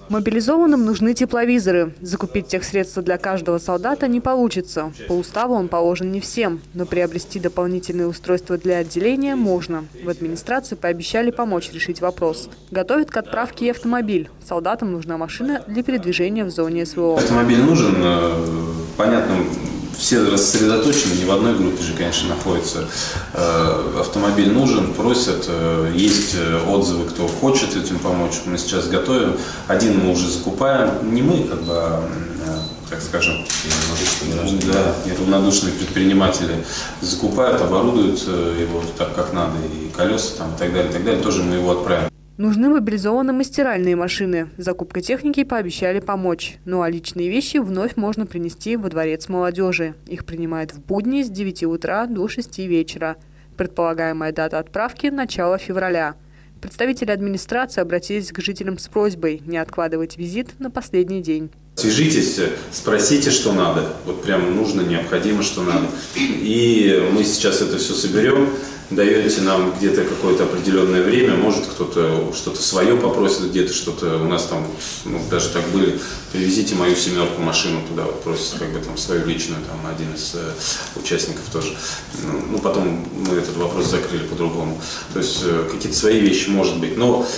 Мобилизованным нужны тепловизоры. Закупить техсредства для каждого солдата не получится. По уставу он положен не всем, но приобрести дополнительные устройства для отделения можно. В администрации пообещали помочь решить вопрос. Готовят к отправке и автомобиль. Солдатам нужна машина для передвижения в зоне СВО. Автомобиль нужен, понятно. Все рассредоточены, не в одной группе же, конечно, находятся. Автомобиль нужен, просят, есть отзывы, кто хочет этим помочь. Мы сейчас готовим. Один мы уже закупаем. Не мы, как скажем, неравнодушные предприниматели закупают, оборудуют его так, как надо, и колеса там, и так далее, тоже мы его отправим. Нужны мобилизованным и стиральные машины. Закупкой техники пообещали помочь. Ну а личные вещи вновь можно принести во дворец молодежи. Их принимают в будни с 9 утра до 6 вечера. Предполагаемая дата отправки – начало февраля. Представители администрации обратились к жителям с просьбой не откладывать визит на последний день. Свяжитесь, спросите, что надо. Вот прям нужно, необходимо, что надо. И мы сейчас это все соберем. Даете нам где-то какое-то определенное время, может кто-то что-то свое попросит, где-то что-то у нас там, даже так были, привезите мою семерку машину туда, вот просит там свою личную, там один из участников тоже. Потом мы этот вопрос закрыли по-другому. То есть какие-то свои вещи может быть, но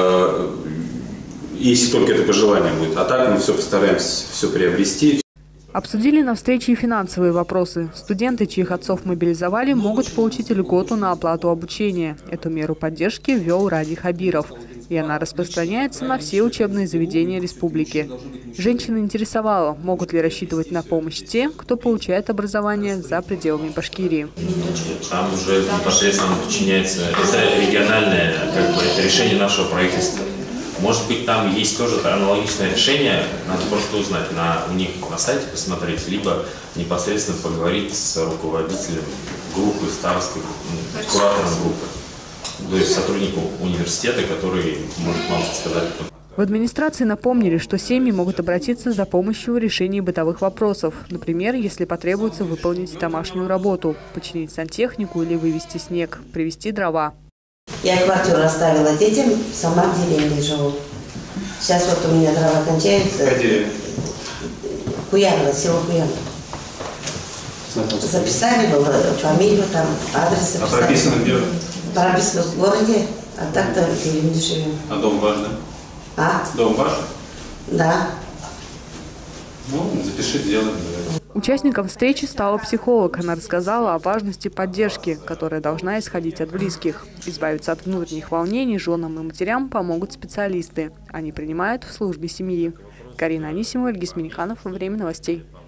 если только это пожелание будет. А так мы все постараемся все приобрести. Обсудили на встрече и финансовые вопросы. Студенты, чьих отцов мобилизовали, могут получить льготу на оплату обучения. Эту меру поддержки ввел Ради Хабиров. И она распространяется на все учебные заведения республики. Женщина интересовала, могут ли рассчитывать на помощь те, кто получает образование за пределами Башкирии. Там уже непосредственно подчиняется, это региональное это решение нашего правительства. Может быть, там есть тоже аналогичное решение, надо просто узнать, у них на сайте посмотреть, либо непосредственно поговорить с руководителем группы, старостой, куратором группы, то есть сотрудником университета, который может вам сказать. В администрации напомнили, что семьи могут обратиться за помощью в решении бытовых вопросов. Например, если потребуется выполнить домашнюю работу, починить сантехнику или вывести снег, привезти дрова. Я квартиру оставила детям, сама в деревне живу. Сейчас вот у меня дрова кончаются. Куянова, село Куянова. Записали было фамилию, там, адрес записали. А прописано где? Прописано в городе, а так-то в деревне живем. А дом ваш, да? А? Дом ваш? Да. Запиши, делаем. Участником встречи стала психолог. Она рассказала о важности поддержки, которая должна исходить от близких. Избавиться от внутренних волнений женам и матерям помогут специалисты. Они принимают в службе семьи. Карина Анисимова, Ильгиз Миниханов. Время новостей.